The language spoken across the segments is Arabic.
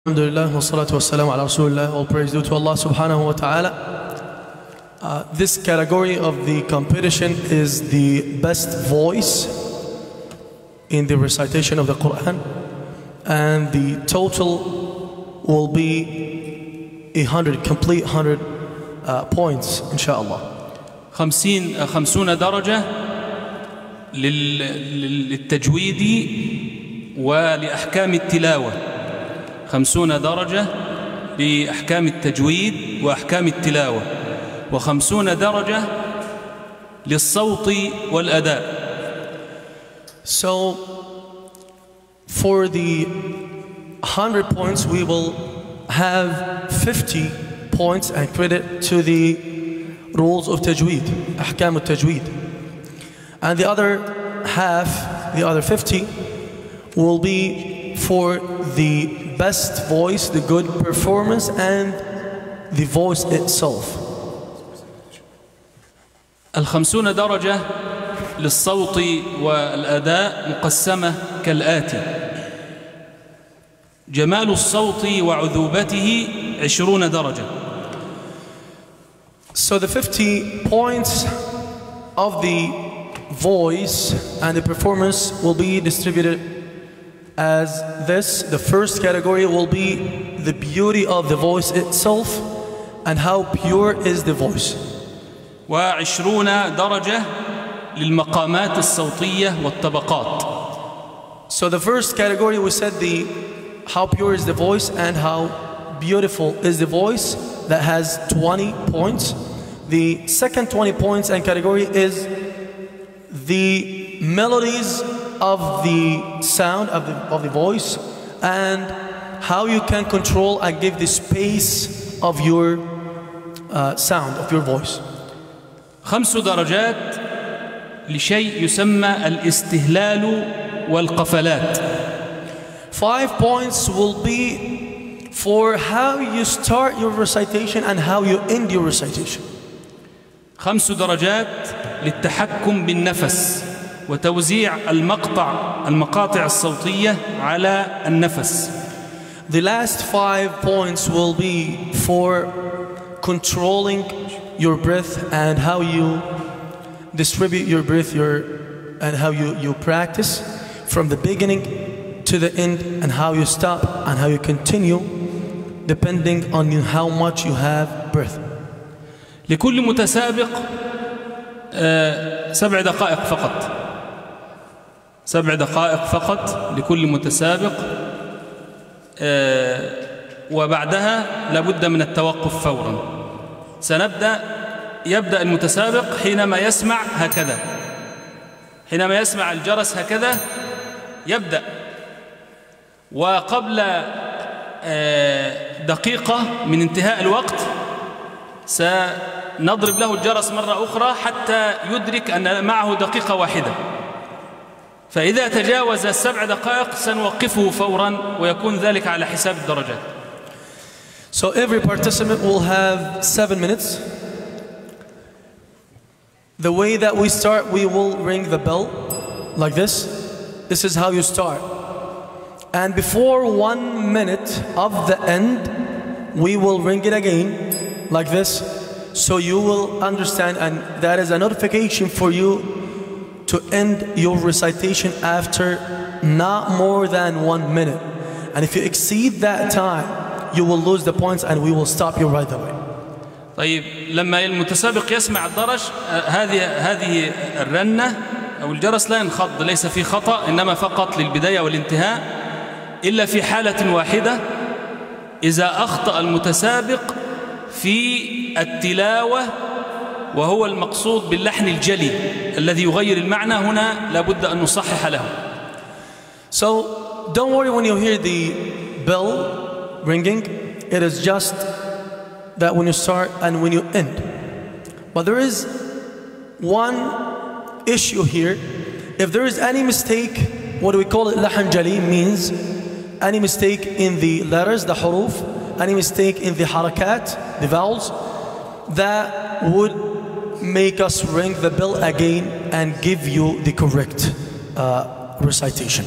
Alhamdulillah wa salatu wa salam ala Rasulullah, all praise due to Allah subhanahu wa ta'ala. This category of the competition is the best voice in the recitation of the Quran, and the total will be 100, complete 100 points inshallah. 50 درجة للتجويد ولأحكام التلاوة. 50 درجة لأحكام التجويد وأحكام التلاوة، و50 درجة للصوت والأداء. So for the 100 points we will have 50 points and credit to the rules of tajweed, ahkam al-tajweed, and the other half, the other 50 will be for the best voice, the good performance, and the voice itself. 50 درجة للصوت والأداء مقسمة كالآتي: جمال الصوت وعذوبته 20 درجة. So the 50 points of the voice and the performance will be distributed as this. The first category will be the beauty of the voice itself and how pure is the voice. و20 درجة للمقامات الصوتية والطبقات. So the first category we said the how pure is the voice and how beautiful is the voice, that has 20 points. The second 20 points and category is the melodies of the sound of the voice and how you can control and give the space of your sound of your voice. 5 درجات لشيء يسمى الاستهلال والقفلات. 5 points will be for how you start your recitation and how you end your recitation. 5 درجات للتحكم بالنفس وتوزيع المقاطع الصوتية على النفس. The last 5 points will be for controlling your breath and how you distribute your breath, and how you practice from the beginning to the end, and how you stop and how you continue depending on how much you have breath. لكل متسابق 7 دقائق فقط. 7 دقائق فقط لكل متسابق، وبعدها لابد من التوقف فورا. يبدأ المتسابق حينما يسمع هكذا، حينما يسمع الجرس هكذا يبدأ، وقبل دقيقة من انتهاء الوقت سنضرب له الجرس مرة أخرى حتى يدرك أن معه دقيقة واحدة، فإذا تجاوز 7 دقائق سنوقفه فورا ويكون ذلك على حساب الدرجات. So every participant will have 7 minutes. The way that we start, we will ring the bell like this. This is how you start. And before 1 minute of the end, we will ring it again like this. So you will understand, and that is a notification for you to end your recitation after not more than 1 minute. And if you exceed that time, you will lose the points and we will stop you right away. طيب، لما المتسابق يسمع الدرج، هذه الرنة أو الجرس لا ينخض، ليس في خطأ، إنما فقط للبداية والانتهاء، إلا في حالة واحدة: إذا أخطأ المتسابق في التلاوة، وهو المقصود باللحن الجلي الذي يغير المعنى، هنا لابد أن نصحح له. So don't worry when you hear the bell ringing. It is just that when you start and when you end. But there is one issue here. If there is any mistake, what do we call it? Lahan jali means any mistake in the letters, the huruf, any mistake in the harakat, the vowels, that would make us ring the bell again and give you the correct recitation.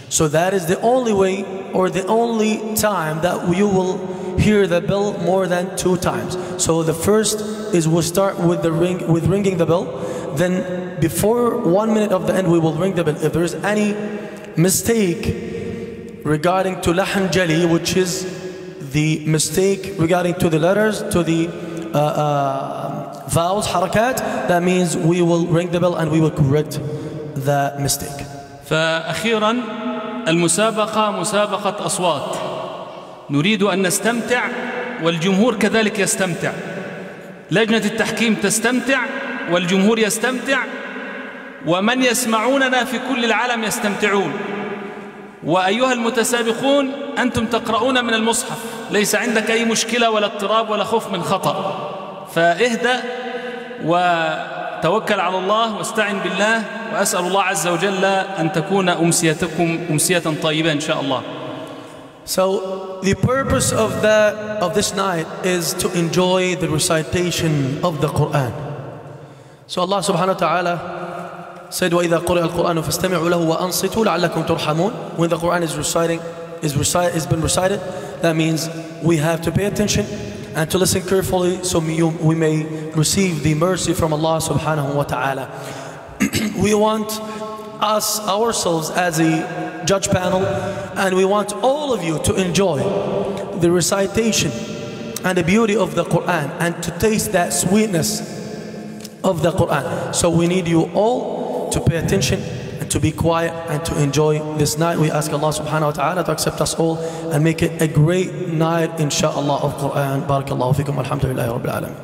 So that is the only way or the only time that you will hear the bell more than 2 times. So the first is we'll start with ringing the bell. Then before 1 minute of the end we will ring the bell. If there is any mistake regarding to lahm jali, which is the mistake regarding to the letters, to the vowels, harakat, that means we will ring the bell and we will correct the mistake. فأخيرا المسابقة مسابقة أصوات، نريد أن نستمتع والجمهور كذلك يستمتع. لجنة التحكيم تستمتع والجمهور يستمتع، ومن يسمعوننا في كل العالم يستمتعون. وأيها المتسابقون أنتم تقرؤون من المصحف، ليس عندك أي مشكلة ولا اضطراب ولا خوف من خطأ، فاهدأ وتوكل على الله واستعن بالله، وأسأل الله عز وجل أن تكون أمسيتكم أمسية طيبة إن شاء الله. So the purpose of this night is to enjoy the recitation of the Quran. So Allah subhanahu wa ta'ala said, وَإِذَا قُرِئَ الْقُرْآنُ فَاسْتَمِعُوا لَهُ وَأَنصِتُوا لَعَلَّكُمْ تُرْحَمُونَ. When the Quran is been recited, that means we have to pay attention and to listen carefully so we may receive the mercy from Allah subhanahu wa ta'ala. We want ourselves as a judge panel, and we want all of you to enjoy the recitation and the beauty of the Quran and to taste that sweetness of the Quran. So we need you all to pay attention and to be quiet and to enjoy this night. We ask Allah subhanahu wa ta'ala to accept us all and make it a great night insha'Allah of Quran. Barakallahu fikum, alhamdulillahi rabbil alamin.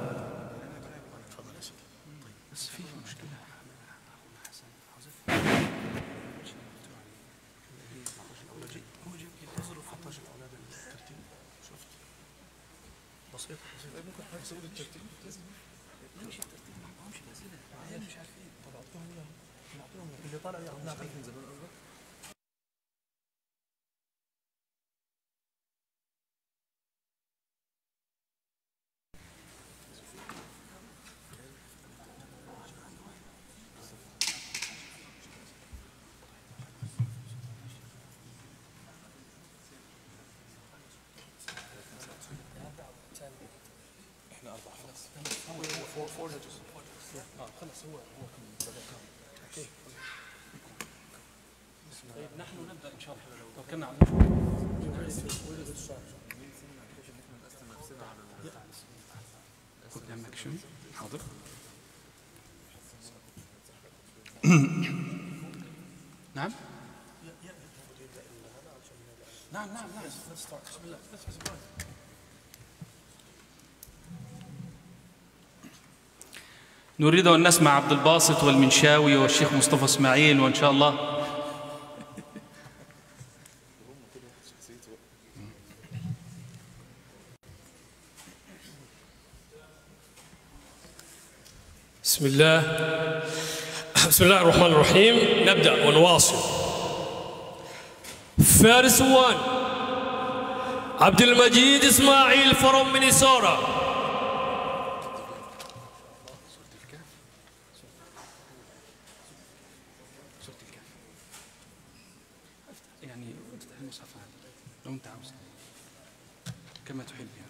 نحن نبدأ إن شاء الله لو توكلنا على الله. حاضر. نعم. نعم. نريد أن نسمع عبد الباسط والمنشاوي والشيخ مصطفى إسماعيل، وإن شاء الله بسم الله الرحمن الرحيم. نبدأ ونواصل. فارس 1 عبد المجيد إسماعيل from Minnesota. يعني افتح المصحف لو أنت عاوز كما تحب يعني.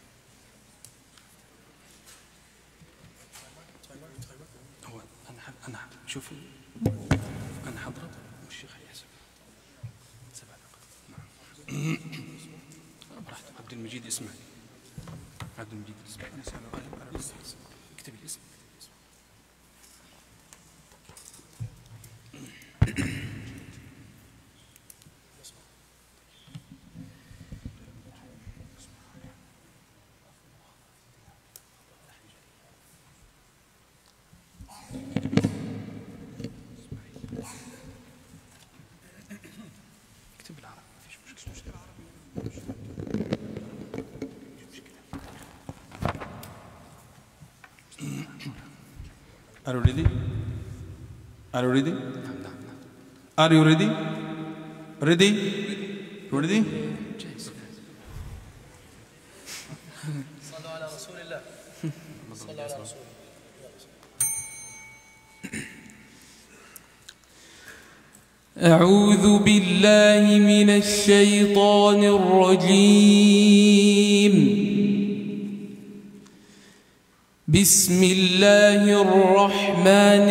هو أنا شوف أنا حضرت والشيخ هيحسب 7 دقائق. نعم. براحتك. عبد المجيد إسماعيل. عبد المجيد إسماعيل. أنا سأله اكتب الاسم. Are you ready? Are you ready? Are you ready? Ready? Ready? صلوا على رسول الله. صلوا على رسول الله. أعوذ بالله من الشيطان الرجيم. بسم الله الرحمن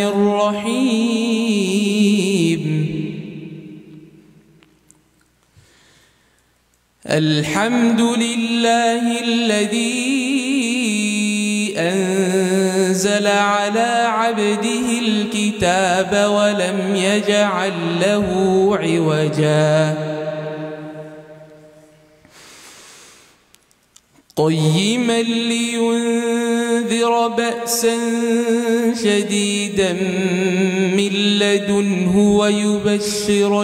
الرحيم. الحمد لله الذي أنزل على عبده الكتاب ولم يجعل له عوجا قيما لينذر بأسا شديدا من لدنه ويبشر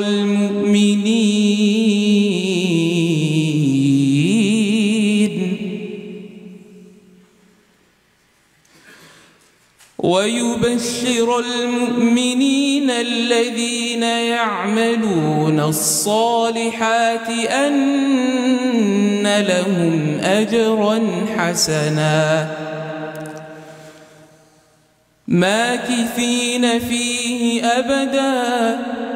المؤمنين الذين يعملون الصالحات أن لهم أجرا حسنا ماكثين فيه أبدا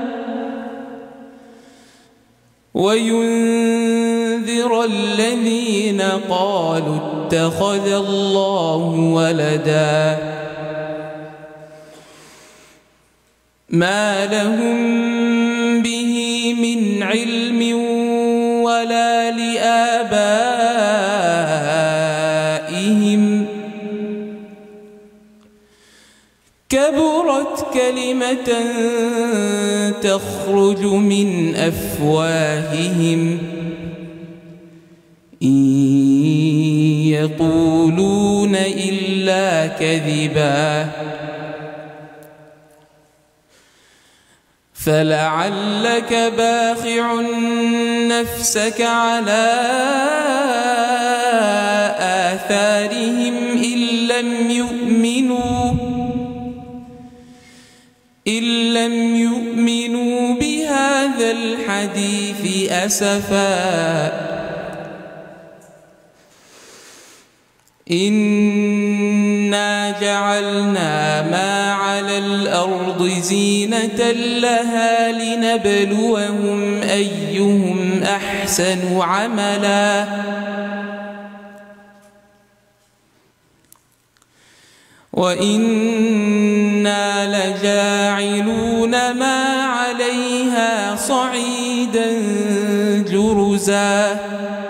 وينذر الذين قالوا اتخذ الله ولدا ما لهم به من علم ولا لآبائهم كبرت كلمة تخرج من أفواههم إن يقولون إلا كذبا فلعلك باخع نفسك على آثارهم إن لم يؤمنوا بهذا الحديث أسفا إنا جعلنا ما على الأرض زينة لها لنبلوهم أيهم أحسن عملا وإنا لجاعلون ما عليها صعيدا جرزا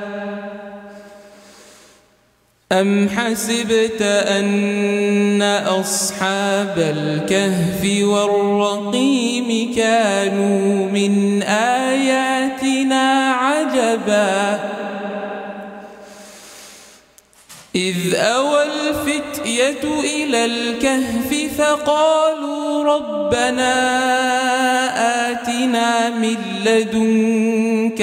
أم حسبت أن أصحاب الكهف والرقيم كانوا من آياتنا عجبا إذ أوى الفتية إلى الكهف فقالوا ربنا آتنا من لدنك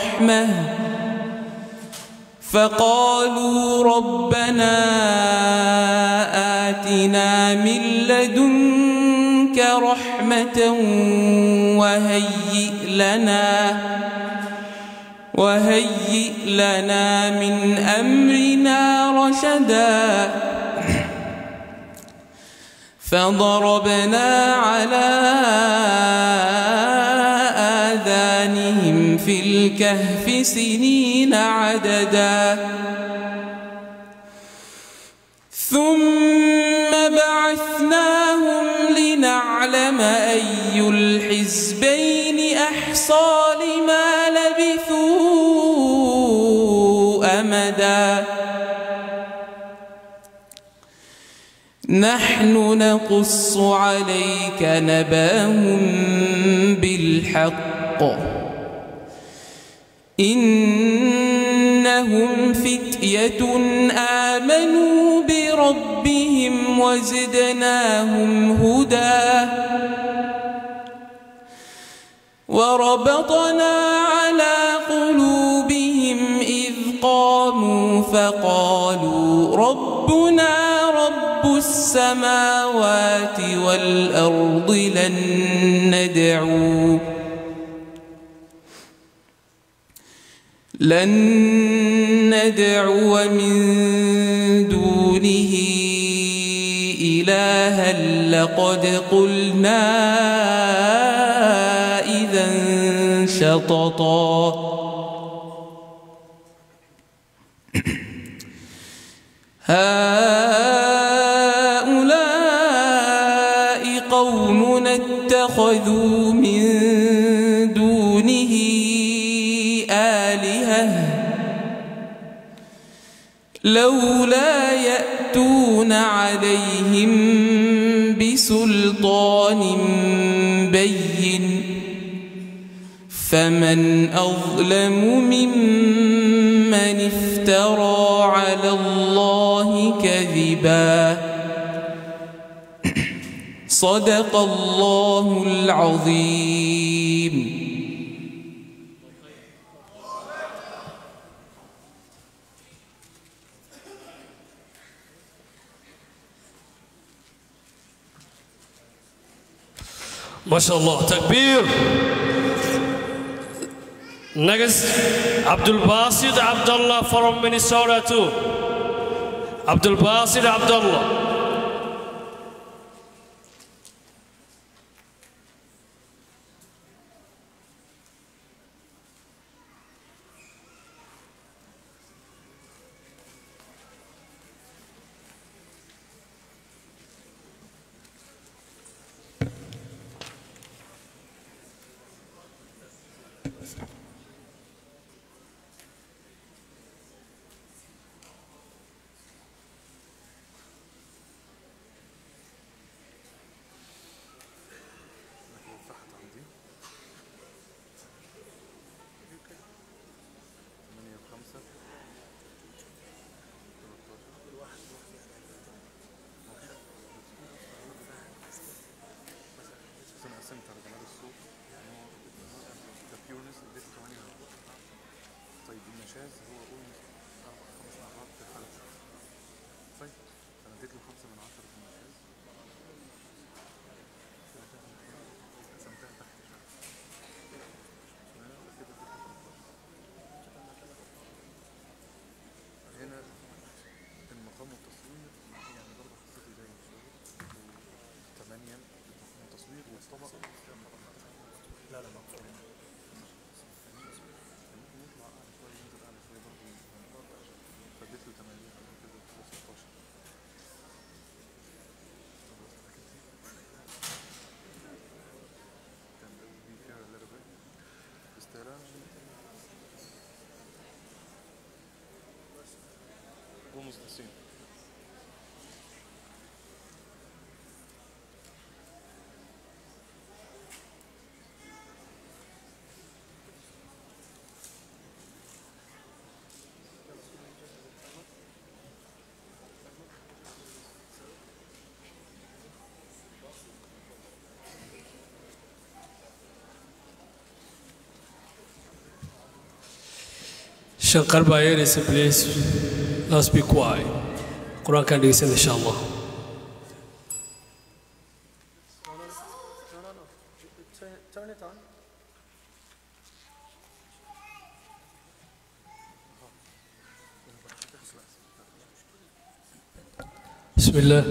رحمة وهيئ لنا من أمرنا رشدا فضربنا على آذانهم في الكهف سنين عددا ثم بعثناهم لنعلم أي الحزبين أحصى لما لبثوا أمدا نحن نقص عليك نبأهم بالحق إنهم فتية آمنوا بربهم وزدناهم هدى وربطنا على قلوبهم إذ قاموا فقالوا ربنا رب السماوات والأرض لن ندعو من دونه إلها لقد قلنا شططا هؤلاء قومنا اتخذوا من دونه آلهة لولا يأتون عليهم بسلطان بين فمن أظلم ممن افترى على الله كذبا صدق الله العظيم. MashaAllah, takbir. Next, Abdul Basit Abdullah from Minnesota too. Abdul Basit Abdullah. Assim. Shankar Bayer is a place. Let's be quiet. Quran can listen, inshallah. Turn it on. Bismillah.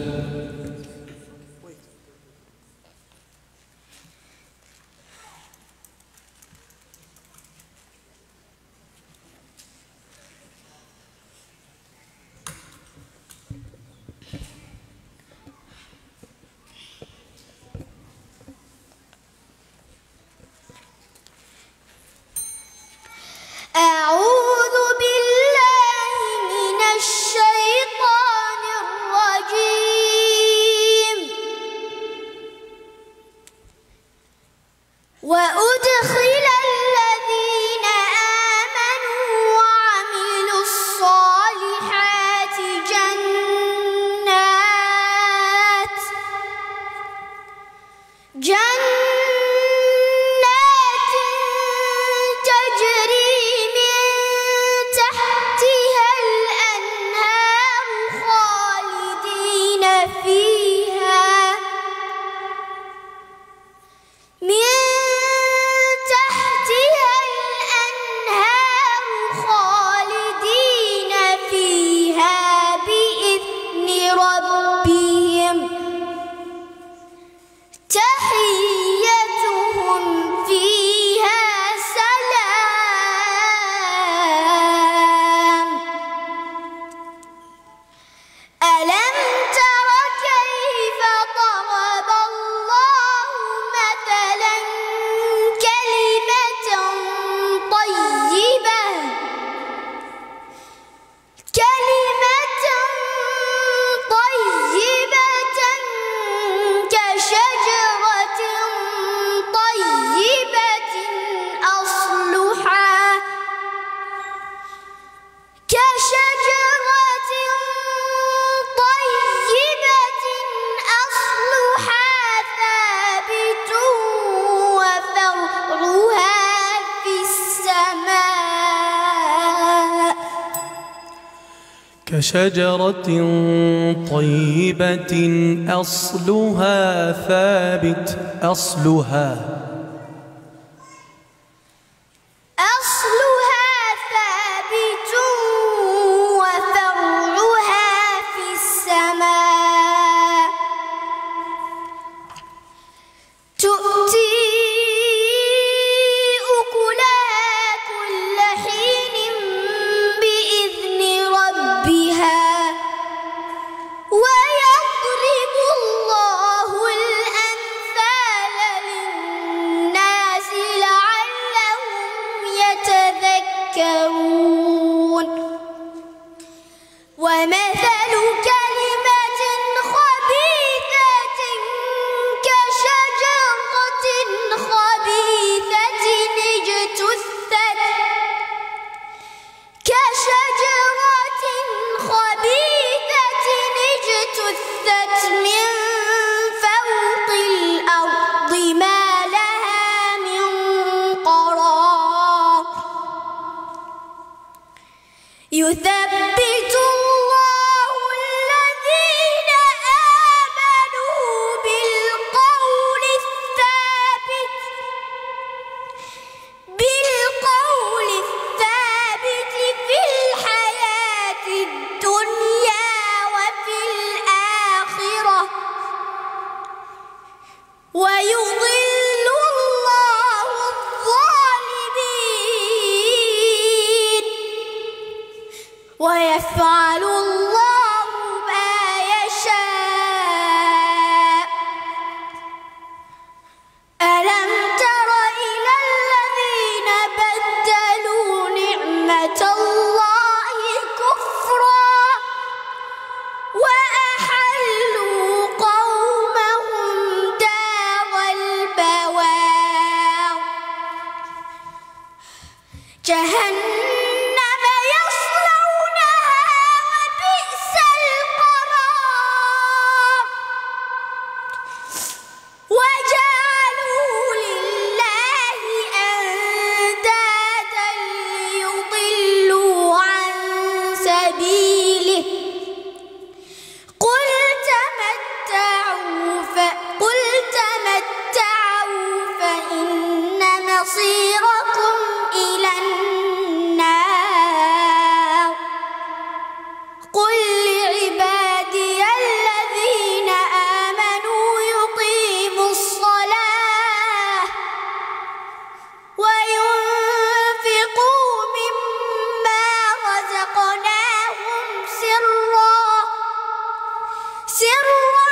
أعوذ بالله من الشيطان الرجيم كشجرة طيبة أصلها ثابت. أصلها ثابت وفرعها في السماء تؤتي أكلها كل حين بإذن ربها ويضرب الله الأمثال للناس لعلهم يتذكرون ومثل كلمة خبيثة كشجرة خبيثة اجتثت من فوق الأرض ما لها من قرار يثبت الله الذين آمنوا بالقول الثابت في الحياة الدنيا وفي الآخرة ويضل الله الظالمين ويفعل الله ما يشاء ألم تر إلى الذين بدلوا نعمة الله كفرا وأحلوا قومهم دار البوار جهنم يصلونها وبئس القرار وجعلوا لله أندادا ليضلوا عن سبيله قل تمتعوا فإن مصيركم إلى النار قل لعبادي الذين آمنوا يقيموا الصلاة وينفقوا مما رزقناهم سرا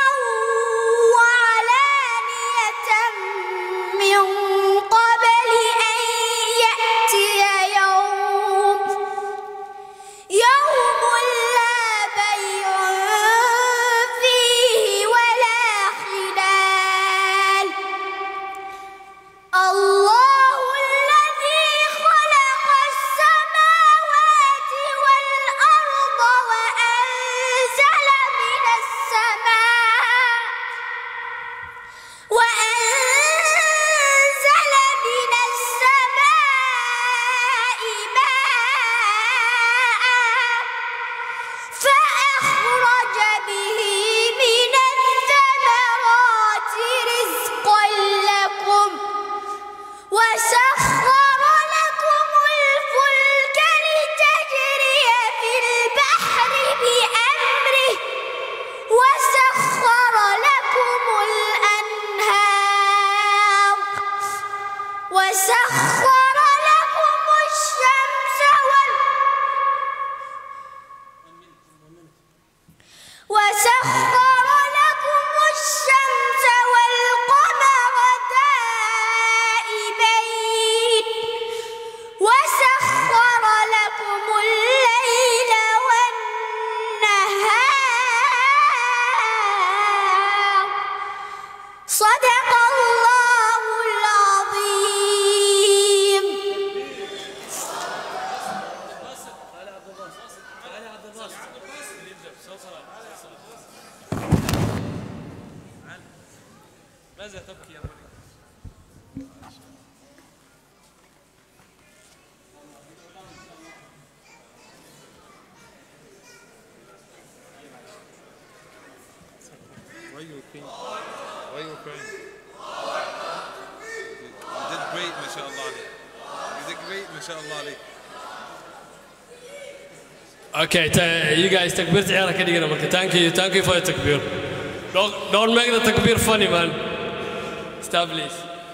وعلانية من قبل أن يأتي يوم لا بيع فيه ولا خلال الله الذي خلق السماوات والأرض وأنزل من السماء ماء فأخرج به من الثمرات رزقا لكم وسخر لكم الفلك لتجري في البحر بأمره وسخر لكم الأنهار وسخر لكم الشمس والقمر دائبين وسخر لكم الليل والنهار صدق الله العظيم. ماذا تبكي يا بني؟ Why you crying? Why you crying? You did great, mashallah. You did great, mashallah. Okay, you guys takbir عيارة كده مركز. Thank you for your takbir. Don't make the takbir funny, man. Stop, please.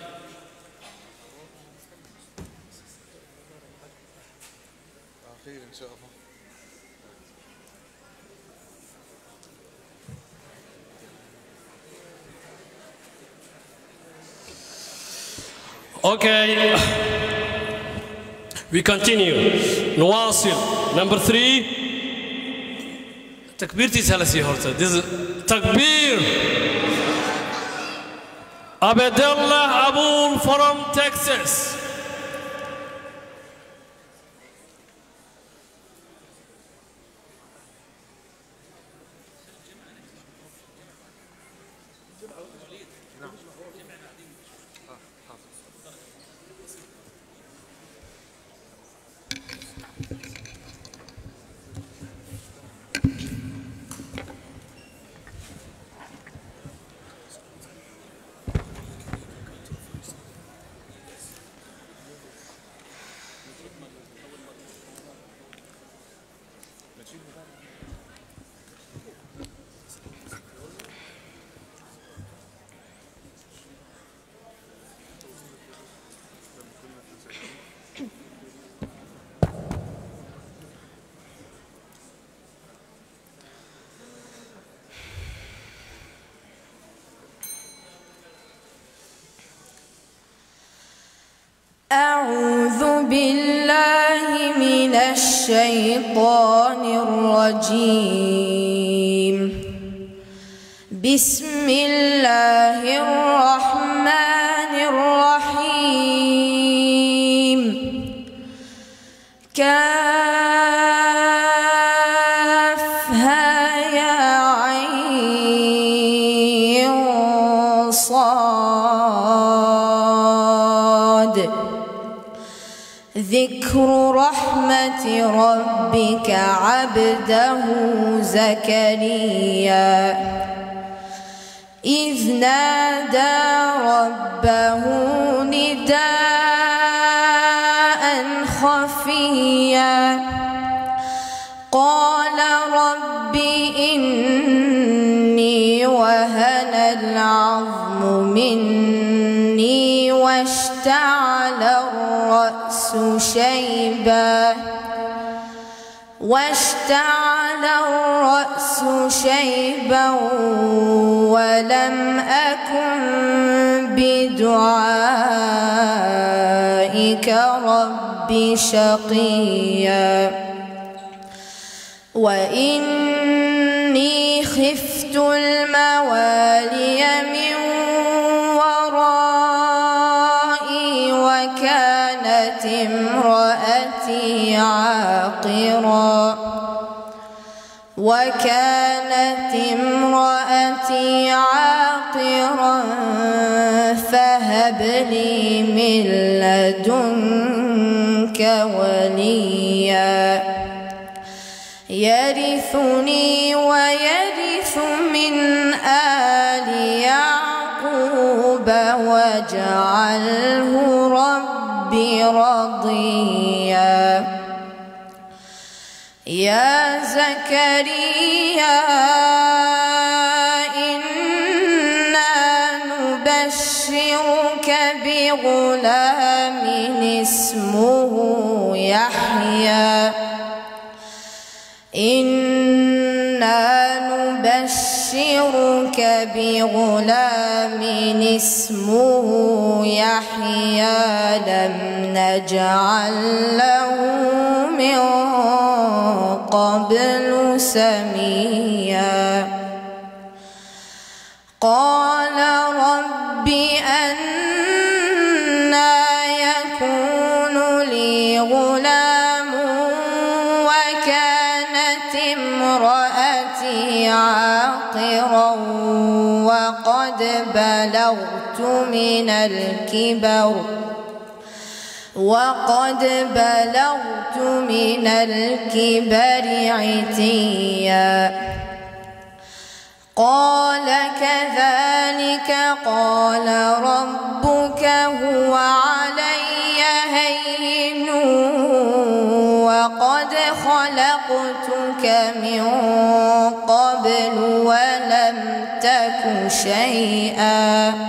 إن شاء الله. Okay, we continue. نواصل. Number 3. تكبيرتي ثلاثي هورتا. This is تكبير. Abdullah Abul from Texas. أعوذ بالله من الشيطان الرجيم. بسم الله الرحمن الرحيم. كافها يا عين صاد. ذكر رحمة ربك عبده زكريا إذ نادى ربه نداء خفيا قال رب إني وهن العظم مني واشتعل الرأس شيبا ولم أكن بدعائك رب شقيا وإني خفت الموالي من ورائي وكانت امرأتي عاقرا فهب لي من لدنك وليا يرثني ويرث من آل يعقوب واجعله ربي رضيا يا زكريا إنا نبشرك بغلام اسمه يحيى لم نجعل له من قبل سميا قال رب أنى يكون لي غلام وكانت امرأتي عاقرا وقد بلغت من الكبر عتيا قال كذلك قال ربك هو علي هين وقد خلقتك من قبل ولم تك شيئا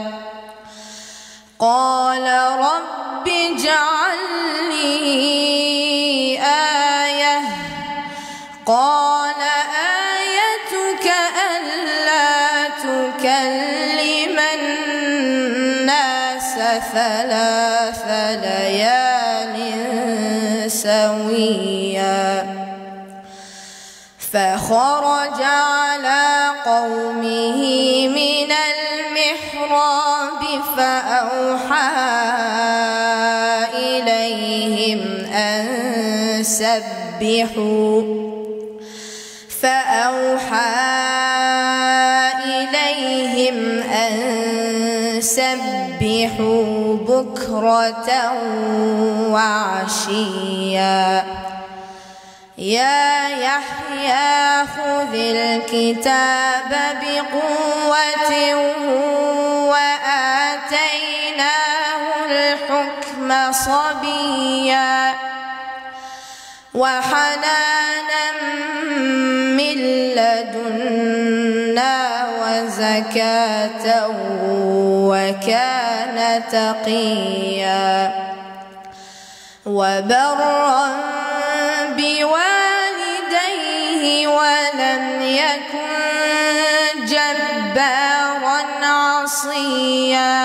قال رب اجعل لي آية قال آيتك ألا تكلم الناس 3 ليال سويا فخرج على قومه من المحراب فأوحى إليهم أن سبحوا بكرة وعشيا يا يحيى خذ الكتاب بقوة وآتيناه الحكم صبيا وحنانا من لدنا وزكاة وكان تقيا وبرا بوالديه ولم يكن جبارا عصيا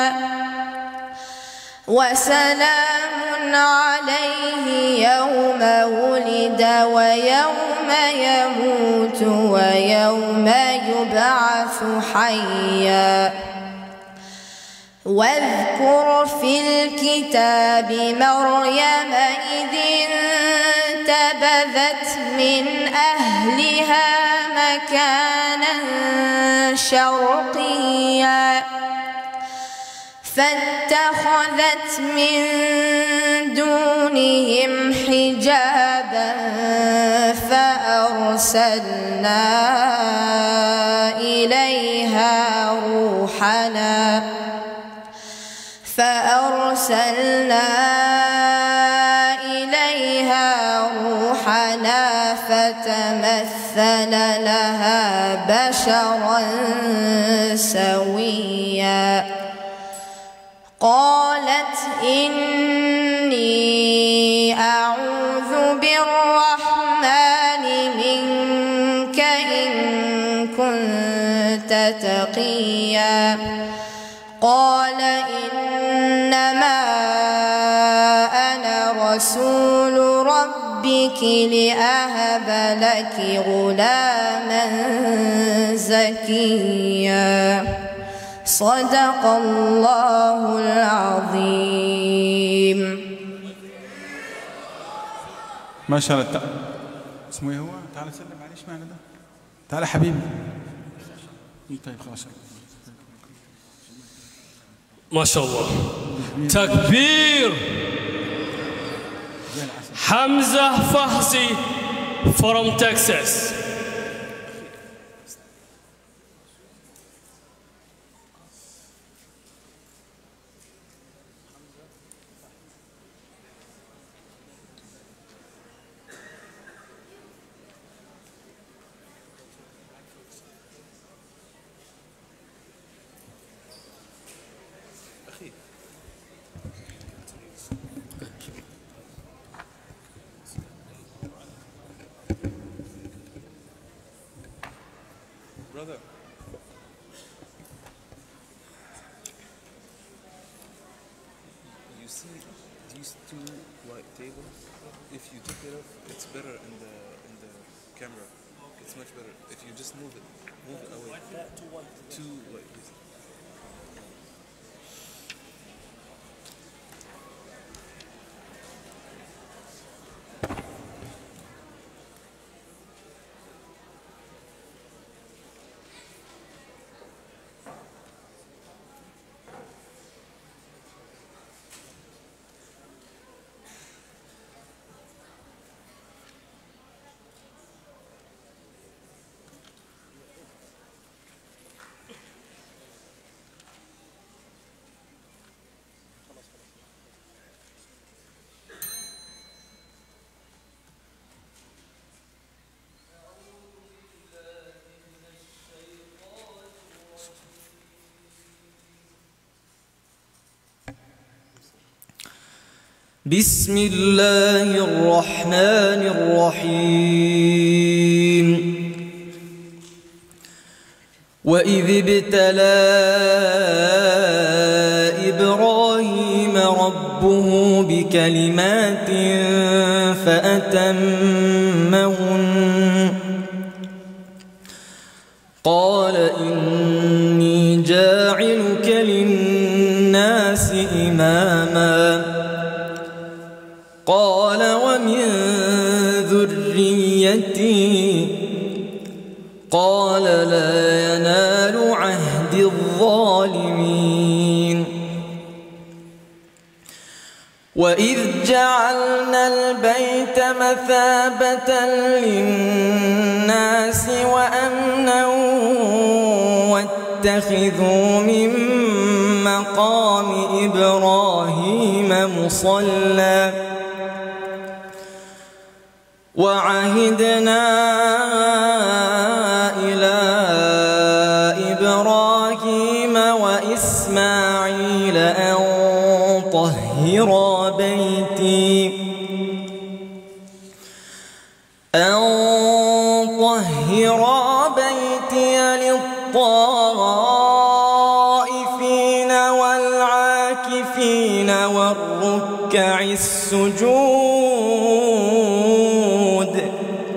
وسلام عليه يوم ولد ويوم يموت ويوم يبعث حيا واذكر في الكتاب مريم إذ انتبذت من أهلها مكانا شرقيا فاتخذت من دونهم حجابا فأرسلنا إليها روحنا فتمثل لها بشرا سويا قالت إني أعوذ بالرحمن منك إن كنت تقيا قال إنما أنا رسول ربك لأهب لك غلاما زكيا صدق الله العظيم. ما شاء الله. اسمه ايه هو؟ تعال سلم عليه. ايش معنى ده؟ تعال حبيبي. طيب خلاص. ما شاء الله. تكبير. حمزة فهزي from Texas. Brother, you see these 2 white tables? If you took it off, it's better in the camera. It's much better. If you just move it away. 2 white tables. بسم الله الرحمن الرحيم وإذ ابتلى إبراهيم ربه بكلمات فأتمهن قال إني جاعلك للناس إماما قال ومن ذريتي قال لا ينال عهد الظالمين وإذ جعلنا البيت مثابة للناس وأمنا واتخذوا من مقام إبراهيم مصلى وعهدنا إلى إبراهيم وإسماعيل أن طهرا بيتي للطائفين والعاكفين والركع السجود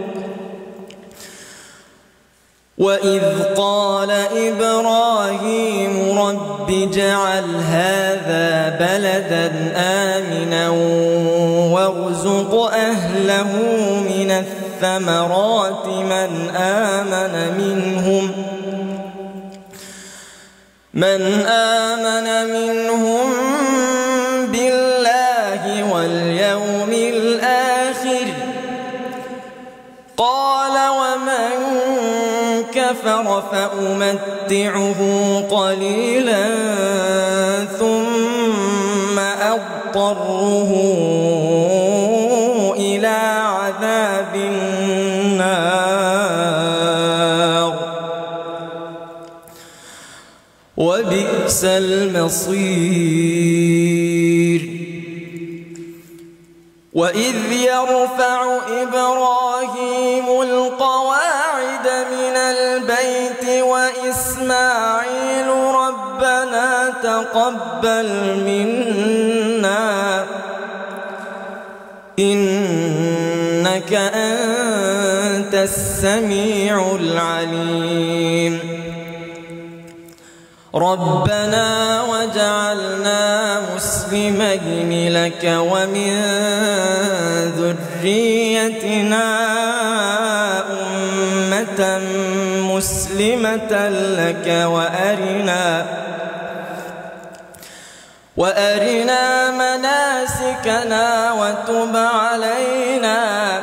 وإذ قال إبراهيم رب اجعل هذا بلدا آمنا وارزق أهله من الثمرات من آمن منهم بالله واليوم الآخر قال ومن كفر فأمتعه قليلا ثم أضطره إلى عذاب النار وبئس المصير وإذ يرفع إبراهيم القواعد من البيت وإسماعيل ربنا تقبل منا إنك أنت السميع العليم ربنا وجعلنا مسلمين لك ومن ذريتنا أمة مسلمة لك وأرنا مناسكنا وتب علينا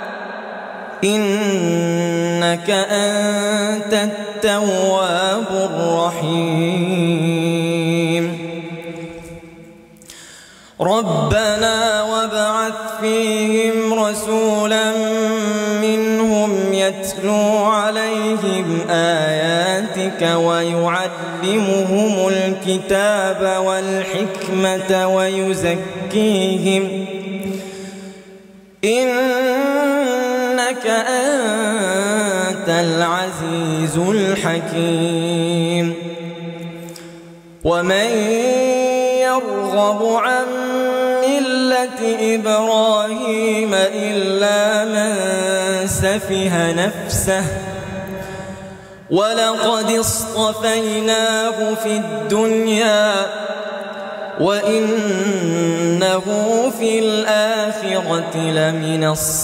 إنك أنت التواب الرحيم ربنا وابعث فيهم رسولا منهم يتلو عليهم آياتك ويعلمهم الكتاب والحكمة ويزكيهم إنك أنت العزيز الحكيم ومن يرغب عن ملة إبراهيم إلا من سفه نفسه ولقد اصطفيناه في الدنيا وإنه في الآخرة لمن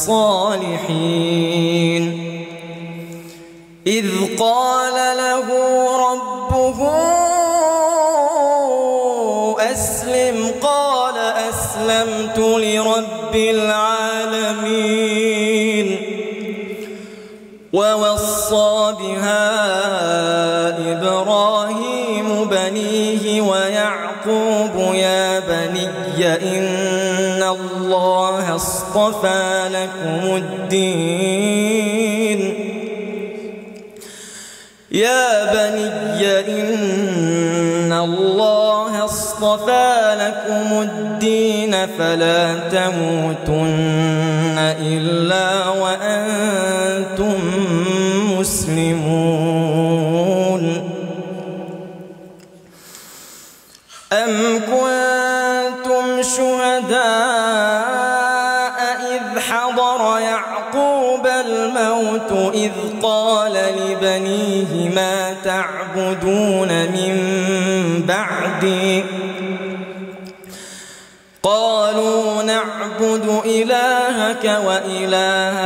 الصالحين إذ قال له ربه أسلم قال أسلمت لرب العالمين ووصى بها إبراهيم بنيه ويعقوب يا بني إن الله اصطفى لكم الدين يا بني إن الله اصطفى اصطفى لكم الدين فلا تموتن إلا وأنتم مسلمون. أم كنتم شهداء إذ حضر يعقوب الموت إذ قال لبنيه ما تعبدون من بعدي قالوا نعبد إلهك وإله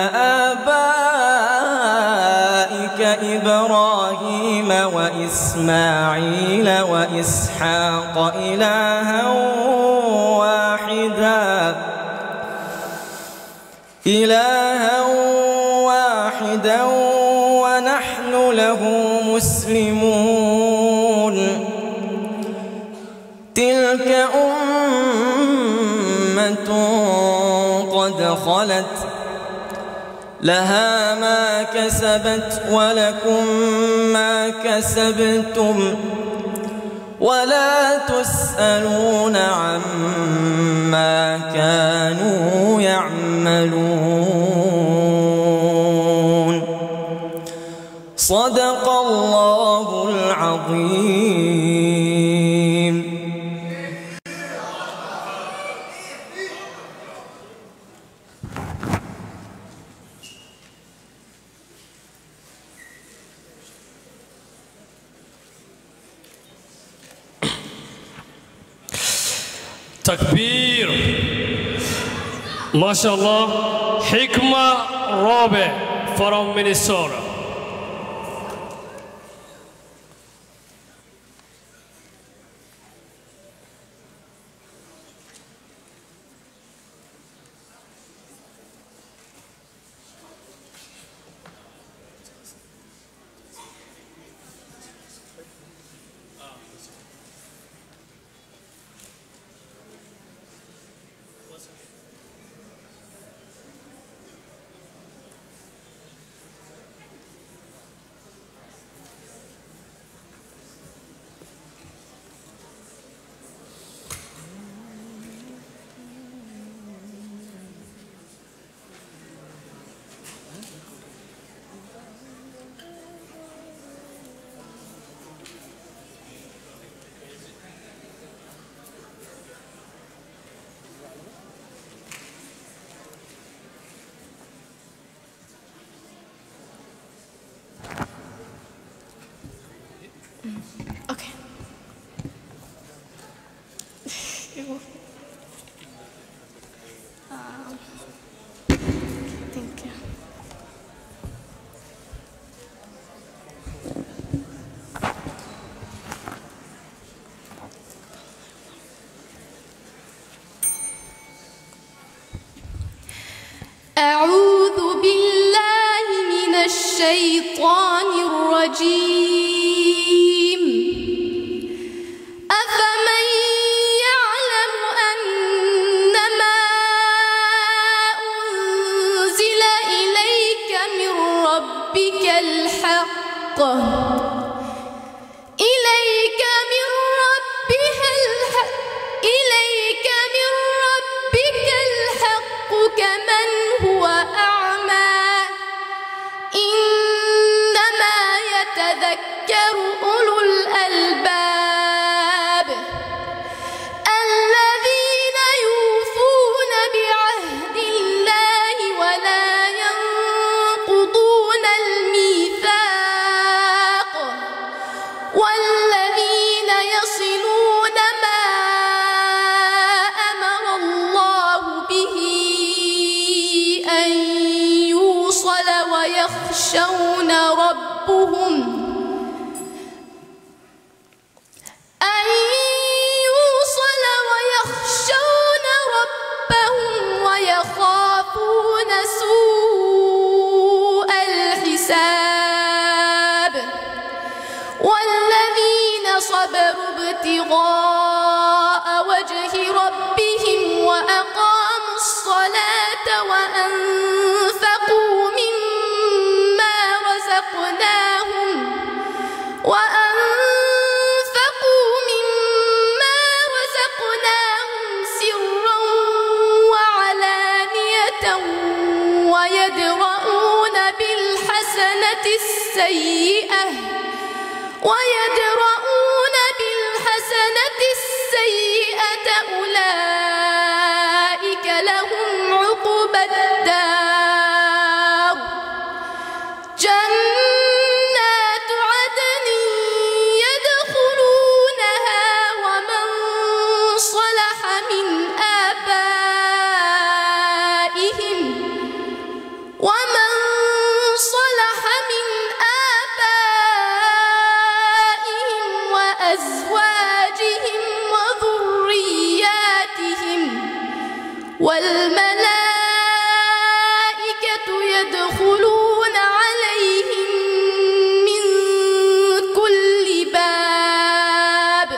آبائك إبراهيم وإسماعيل وإسحاق إلها واحدا ونحن له مسلمون. تلك أمة قد خلت لها ما كسبت ولكم ما كسبتم ولا تسألون عما كانوا يعملون. صدق الله العظيم. تكبير. ما شاء الله. حكمة رابع from Minnesota. Okay. Thank you. أعوذ بالله من الشيطان الرجيم. أفمن يعلم أنما أنزل إليك من ربك الحق إليك من ربك الحق كمن هو أعمى إنما يتذكر أولو الألباب الذين يوفون بعهد الله ولا ينقضون الميثاق والذين يصلون ما أمر الله به أن يوصل ويخشون ربهم ويخافون سوء الحساب والذين صبروا ابتغاء وجه ربهم وأقاموا الصلاة وأنفقوا مما رزقناهم بالحسنة السيئة ويدرؤون بالحسنة السيئة أولئك لهم عقبى الدار جنات عدن يدخلونها ومن صلح من آبائهم وأزواجهم وذرياتهم والملائكة يدخلون عليهم من كل باب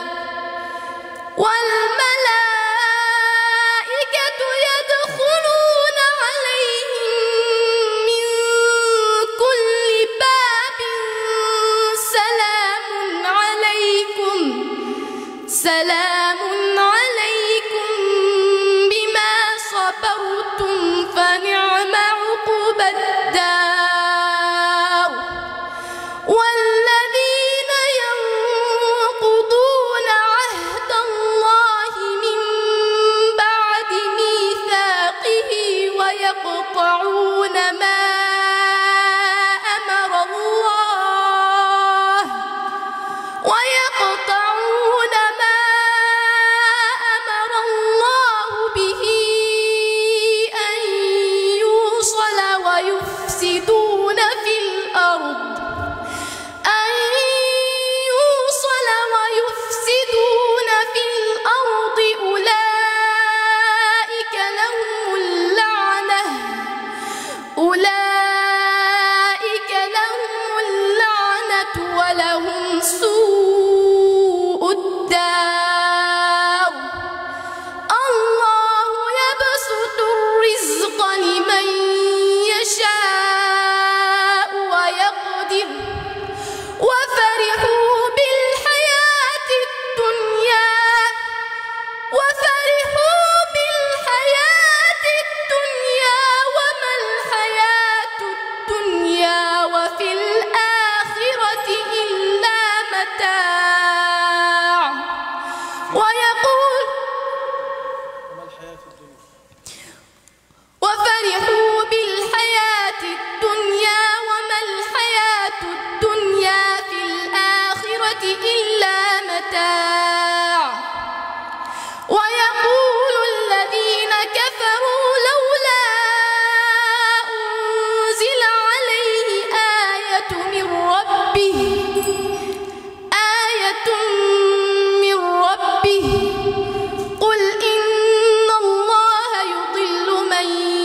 والملائكة يدخلون عليهم من كل باب سلام عليكم بما صبرتم فنعم عقبى الدار والذين ينقضون عهد الله من بعد ميثاقه ويقطعون ما أمر الله به أن يوصل ويفسدون في الأرض أولئك لهم اللعنة ولهم سوء الدار الله يبسط الرزق لمن يشاء ويقدر وفرحوا بالحياة الدنيا وما الحياة الدنيا وفي الآخرة إلا متاع وفرحوا بالحياة الدنيا وما الحياة الدنيا في الآخرة إلا متاع ويقول الذين كفروا لولا أنزل عليه آية من ربه قل إن الله يضل من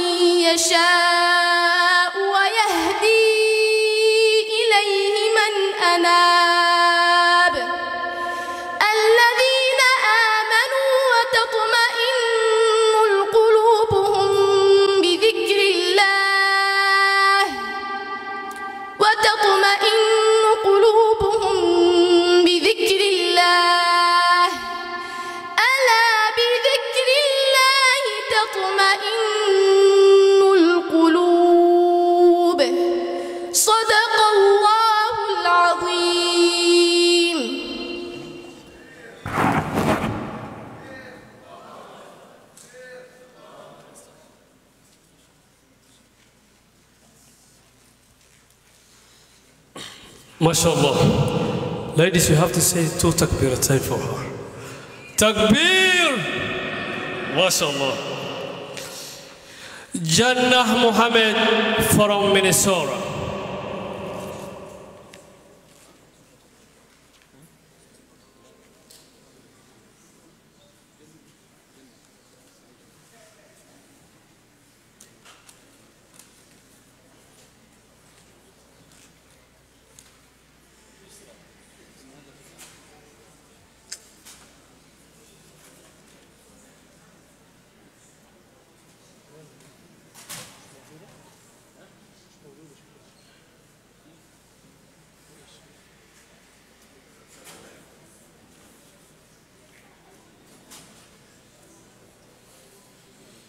يشاء ويهدي إليه من أناب الذين آمنوا وتطمئن قلوبهم بذكر الله ألا بذكر الله تطمئن القلوب صدق الله العظيم. MashaAllah. Ladies, you have to say 2 takbir at time for her. Takbir! MashaAllah. Jannah Muhammad from Minnesota.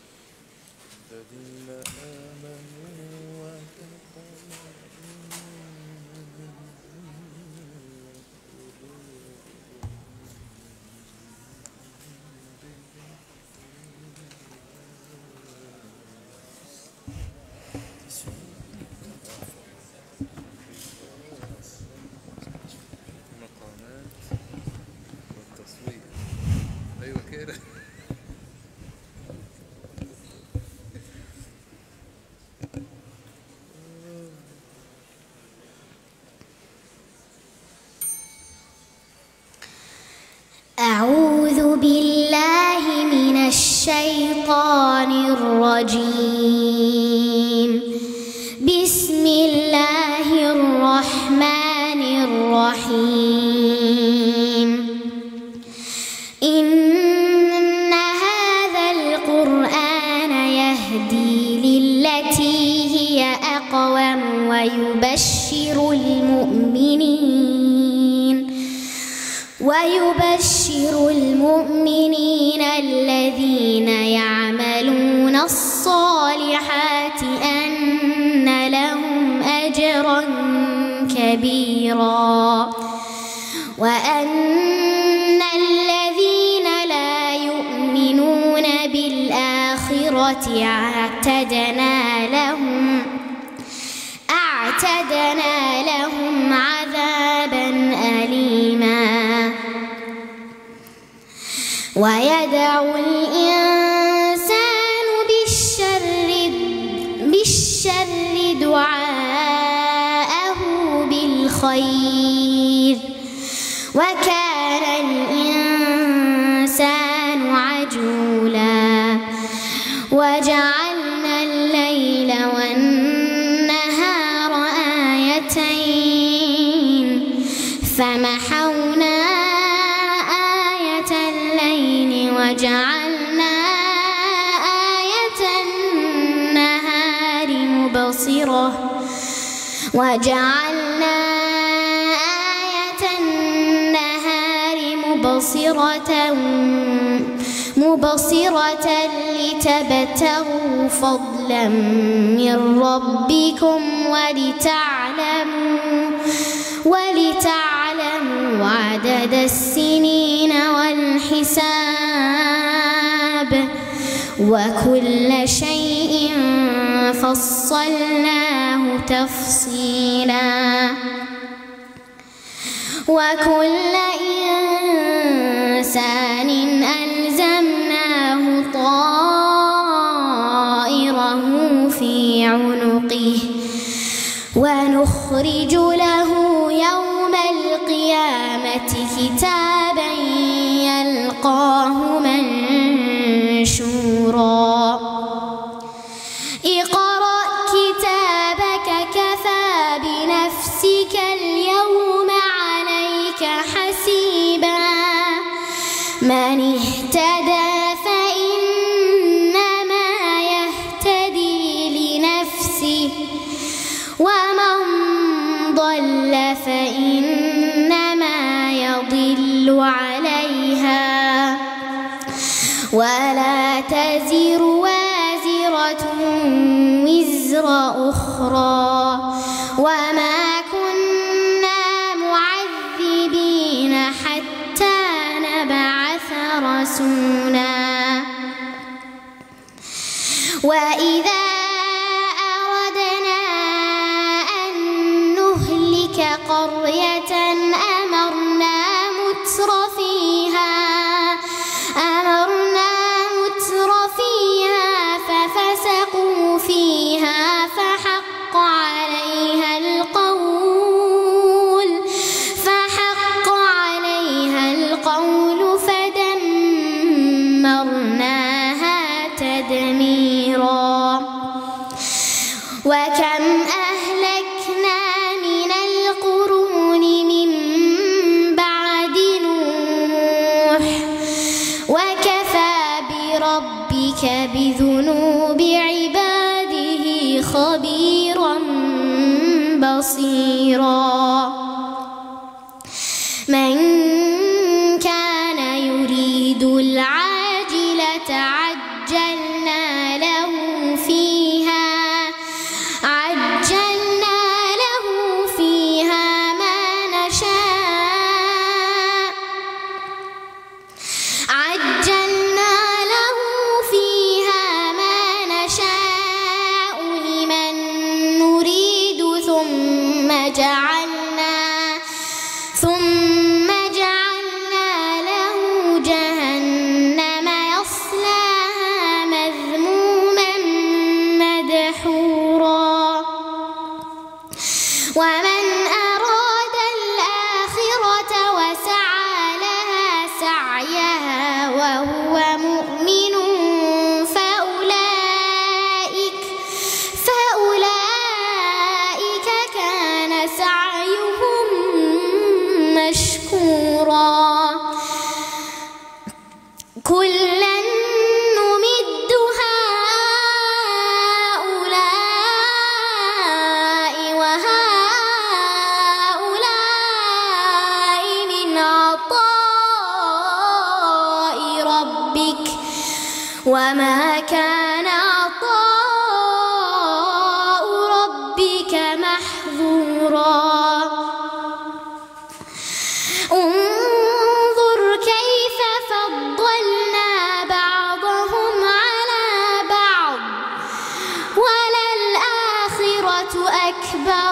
الذين آمنوا وتطمئن أعوذ بالله من الشيطان الرجيم. بسم الله الرحمن الرحيم. إن هذا القرآن يهدي للتي هي أقوم ويبشر المؤمنين الذين يعملون الصالحات أن لهم أجرا كبيرا، وأن الذين لا يؤمنون بالآخرة أعتدنا لهم عذابا أليما. ويدعو الإنسان بالشر دعاءه بالخير، وكان الإنسان عجولا. وجعلنا الليل والنهار آيتين فمحونا آية الليل وجعلنا آية النهار مبصرة لتبتغوا فضلا من ربكم ولتعلموا عدد السنين والحساب، وكل شيء فصلناه تفصيلا. وكل إنسان ألزمناه طائره في عنقه، ونخرج له يوم القيامة كتابا يلقاه منشورا. اقرأ كتابك كفى بنفسك اليوم عليك حسيبا. من اهتدى فإنما يهتدي لنفسه، ومن ضل فإنما يضل عليها، ولا تزر وازرة وزر أخرى، وما كنا معذبين حتى نبعث رسولا. وإذا أردنا أن نهلك قرية أمرنا متر فيها ففسقوا فيها فحق عليها القول فدمرناها تدميرا. وكم أهلكنا من القرون من بعد نوح، وكفى بربك بذنوب عباده خبيرا بصيرا. من كان يريد العاجلة عجلنا له فيها ما نشاء لمن نريد، ثم جعلنا له جهنم يصلاها مذموما مدحورا. ومن أراد الآخرة وسعى لها سعيها وما كان عطاء ربك محظورا انظر كيف فضلنا بعضهم على بعض وللآخرة أكبر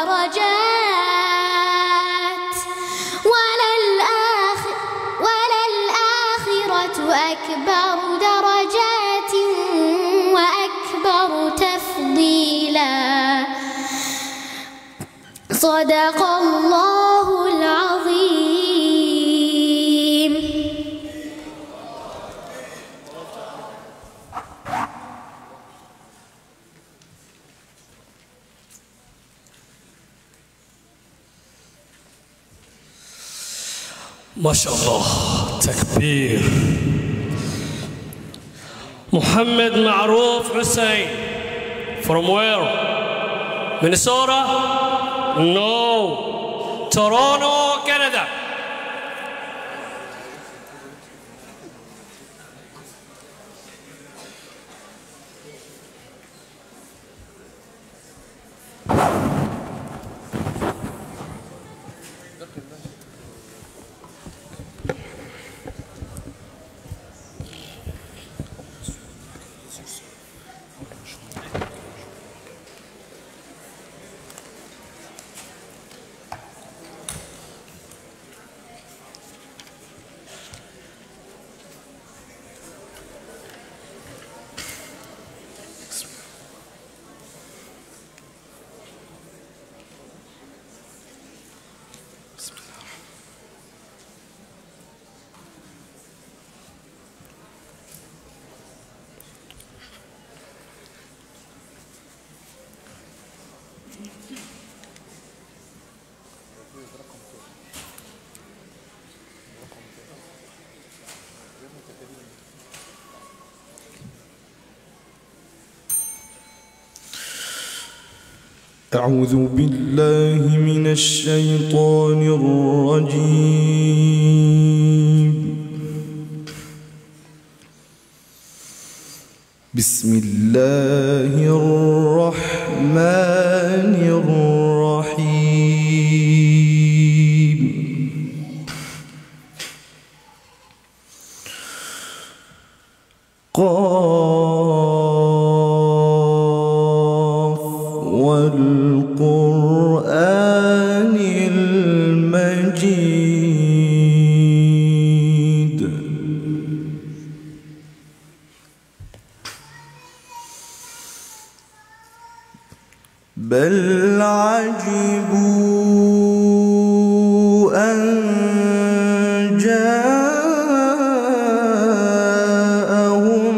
درجات وللآخرة أكبر درجات وأكبر تفضيلا صدق الله العظيم. ما شاء الله تكبير. محمد معروف حسين. From where? Minnesota? No. Toronto, Canada. أعوذ بالله من الشيطان الرجيم. بسم الله الرحمن الرحيم. والقرآن المجيد. بل عجبوا أن جاءهم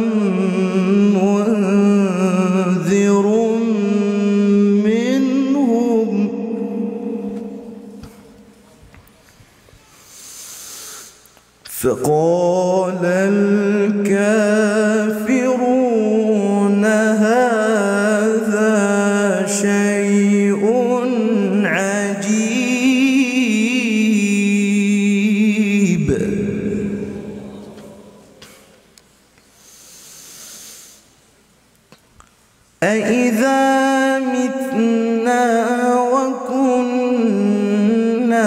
منذر منهم فقال الكافرون هذا شيء عجيب. أإذا متنا وكنا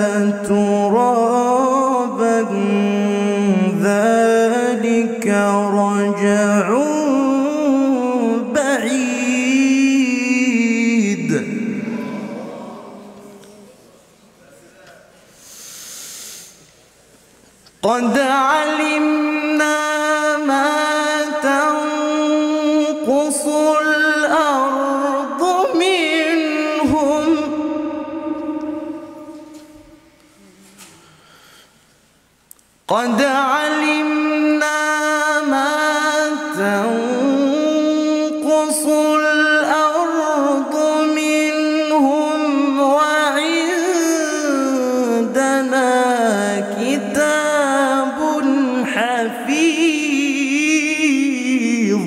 ترابا ذلك رجع بعيد. قد علمنا ما تنقص الأرض منهم قد علمنا ما تنقص الأرض منهم وعندنا كتاب حفيظ.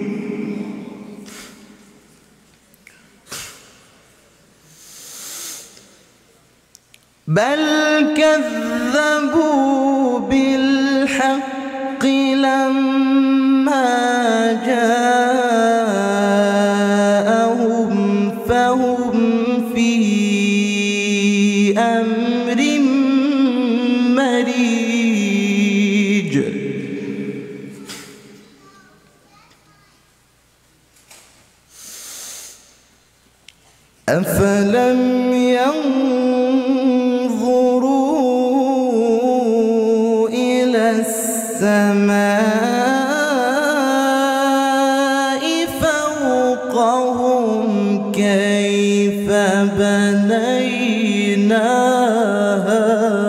بل كذبوا بالحق لما أمر مريج أفلم ينظروا إلى السماء فوقهم كيف بنيناها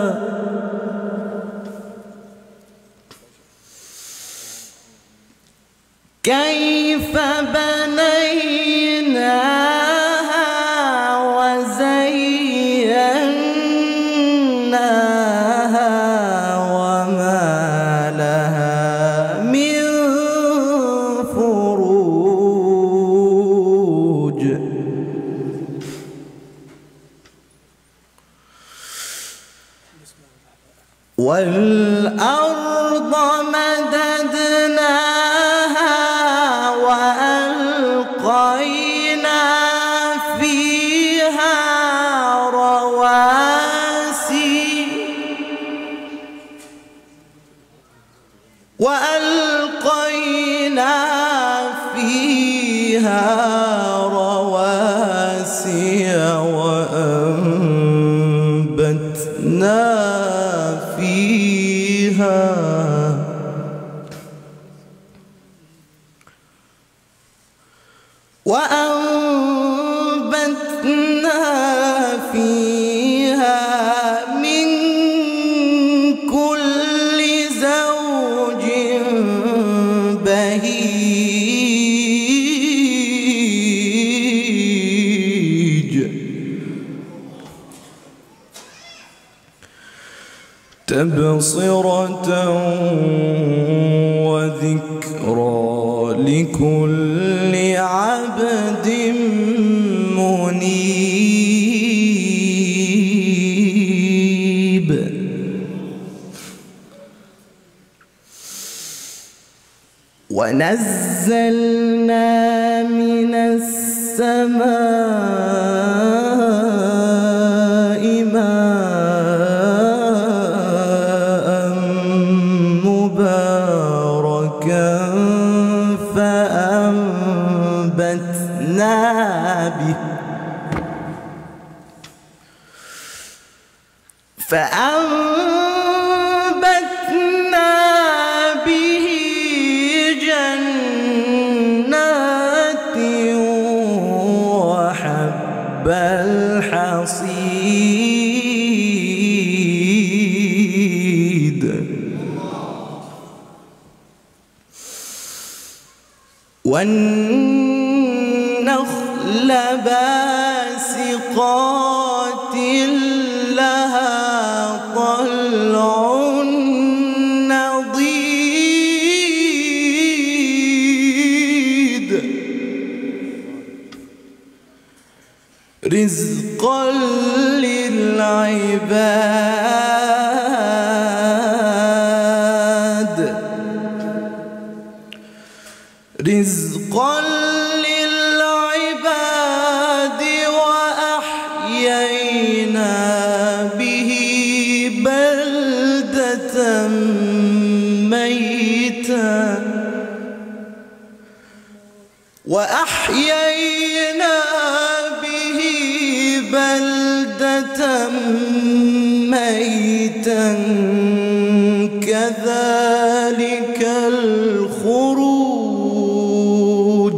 وما لها من فروج والأرض مددناها وألقينا فيها رواسي وأنبتنا فيها من كل زوج بهيج تبصرة وذكرى لكل عبد منيب ونزلنا من السماء ماء مباركا فأنبتنا به جنات وحب الحصيد والنخل باسقات لها طلع نضيد رزقا للعباد رزقا للعباد وأحيينا به بلدة ميتا وأحيينا به بلدة ميتا كذلك الخروج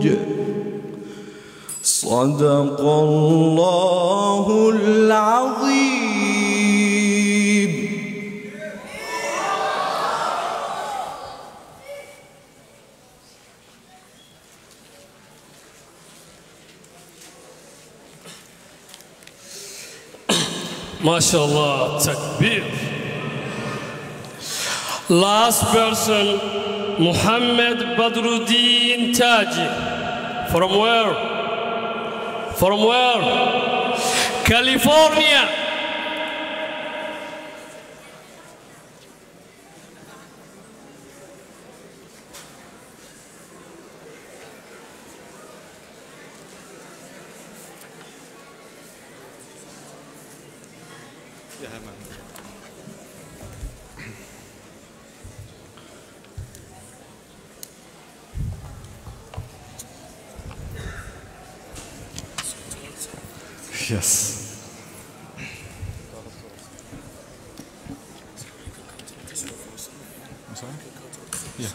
صدق الله العظيم. ما شاء الله تكبير. Last person, Muhammad Badruddin Taji. From where? From where? California. Yes. I'm sorry? Yeah.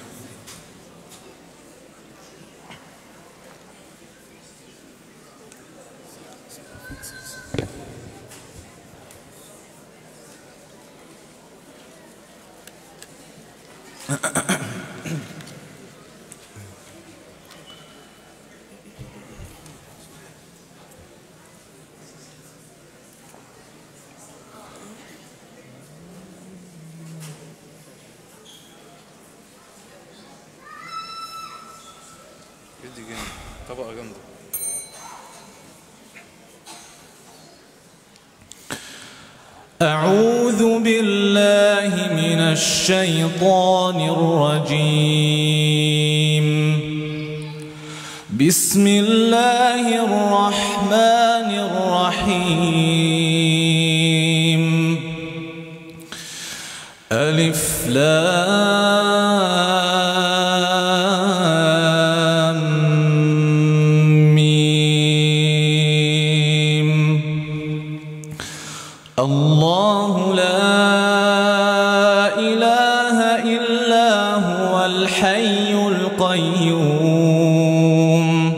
جدي جامد طبقة جامدة. أعوذ بالله من الشيطان الرجيم. بسم الله الرحمن الرحيم. ألف لام ميم. الله لا إله إلا هو الحي القيوم.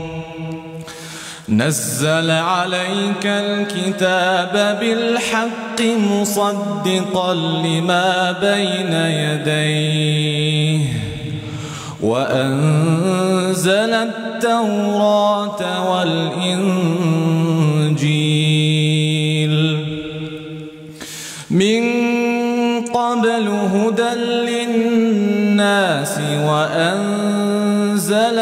نزل عليك الكتاب بالحق مصدقا لما بين يديه وأنزل التوراة والإنجيل من قبل هدى للناس وأنزل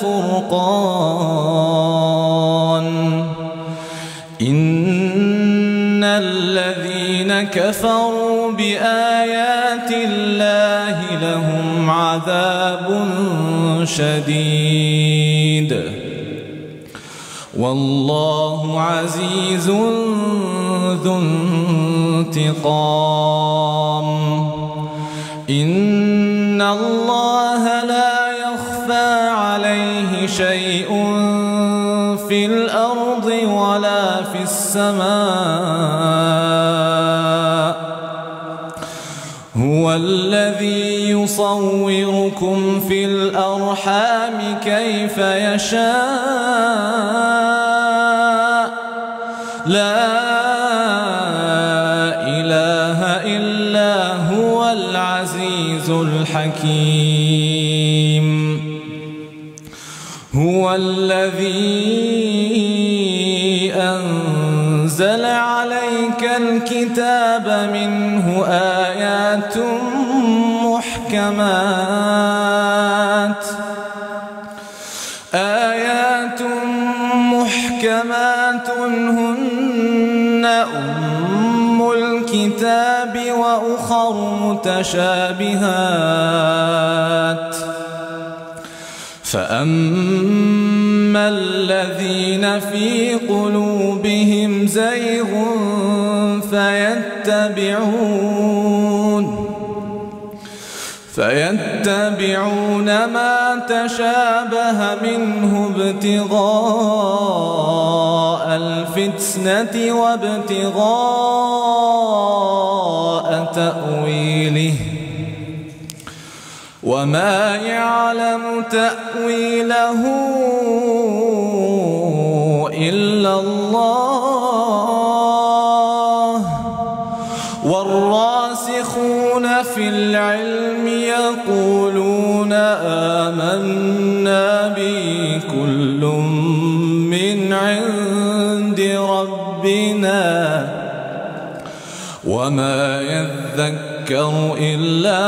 الفرقان. إن الذين كفروا بآيات الله لهم عذاب شديد والله عزيز ذو انتقام. إن الله لا يخفى عليه شيء في الأرض ولا في السماء. هو الذي يصوركم في الأرحام كيف يشاء. لا إله إلا هو العزيز الحكيم. هو الذي أنزل عليك الكتاب منه آيات محكمات هن أم الكتاب وأخر متشابهات. فأما الذين في قلوبهم زيغ فيتبعون ما تشابه منه ابتغاء الفتنة وابتغاء تأويله وما يعلم تأويله إلا الله. والراسخون في العلم يقولون آمنا به كل من عند ربنا وما يذكر إلا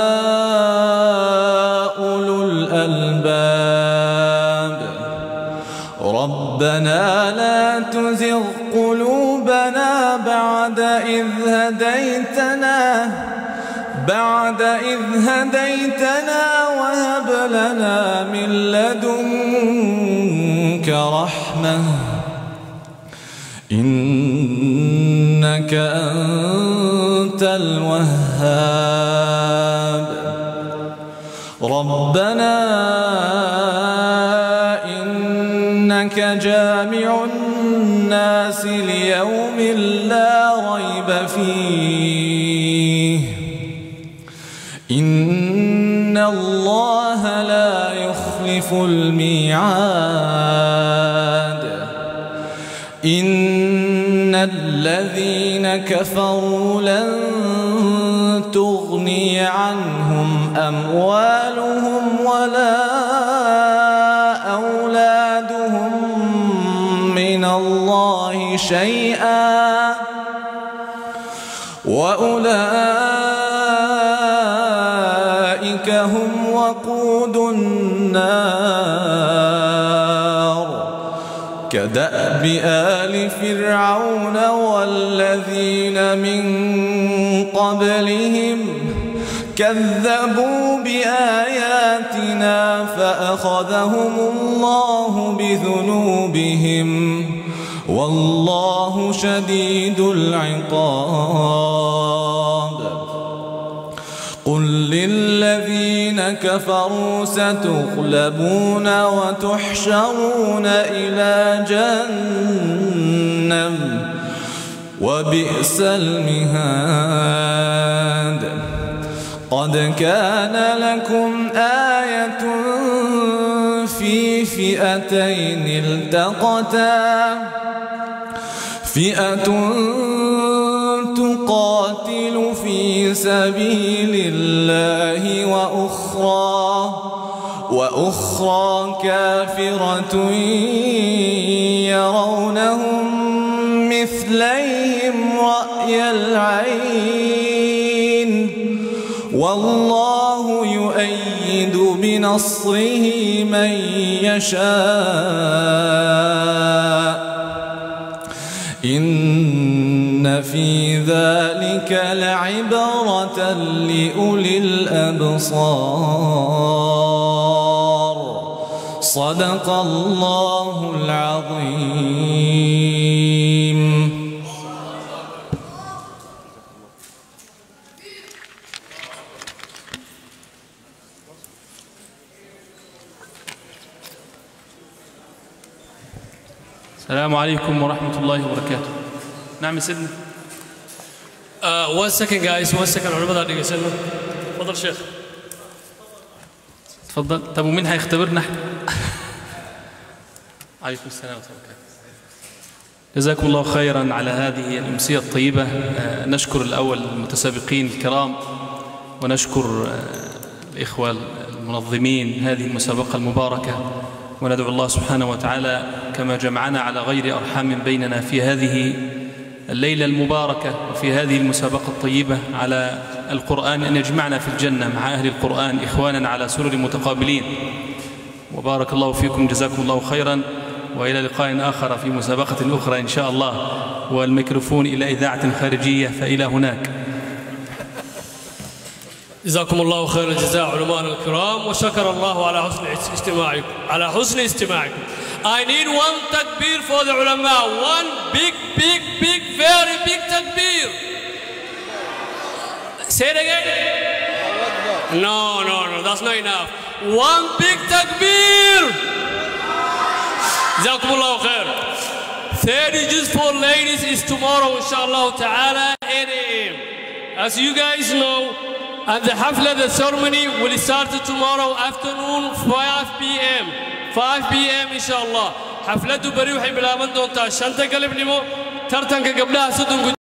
أولو الألباب. ربنا لا تزغ قلوبنا بعد إذ هديتنا وهب لنا من لدنك رحمة إنك أنت الوهاب ربنا إنك جامع الناس ليوم لا ريب فيه إن الله لا يخلف الميعاد إن الذين كفروا لن تغني عنهم أموالهم ولا أولادهم من الله شيئا وأولئك هم وقود النار كدأب آل فرعون والذين من قبلهم كذبوا بآياتنا فأخذهم الله بذنوبهم والله شديد العقاب قل للذين كفروا ستغلبون وتحشرون إلى جهنم وبئس المهاد قد كان لكم آية في فئتين التقتا فئة تقاتل في سبيل الله وأخرى كافرة يرونهم مثليهم رأي العين والله يؤيد بنصره من يشاء إن في ذلك لعبرة لأولي الأبصار صدق الله العظيم. السلام عليكم ورحمة الله وبركاته. نعم سيدنا. One second guys, 1 second. علماء دقيقة سيدنا. تفضل شيخ. تفضل. طب ومين هيختبرنا احنا؟ عليكم السلام ورحمة الله وبركاته. جزاكم الله خيرا على هذه الأمسية الطيبة. نشكر الأول المتسابقين الكرام ونشكر الإخوة المنظمين هذه المسابقة المباركة وندعو الله سبحانه وتعالى كما جمعنا على غير أرحام بيننا في هذه الليلة المباركة وفي هذه المسابقة الطيبة على القرآن أن يجمعنا في الجنة مع أهل القرآن إخوانا على سرر متقابلين. وبارك الله فيكم جزاكم الله خيرا وإلى لقاء آخر في مسابقة أخرى إن شاء الله والميكروفون إلى إذاعة خارجية فإلى هناك. جزاكم الله خير الجزاء علماء الكرام وشكر الله على حسن استماعكم. I need one takbir for the ulama. One big, very big takbir. Say it again. No, that's not enough. One big takbir. جزاكم الله خير. 30 juz for ladies is tomorrow inshallah ta'ala 8 a.m. As you guys know, and the hafla, the ceremony will start tomorrow afternoon 5 p.m. 5 p.m. inshallah. حفلته بريوحي بلا من دون تاش. شنطة قلب نمو ترتنك قبلها صدق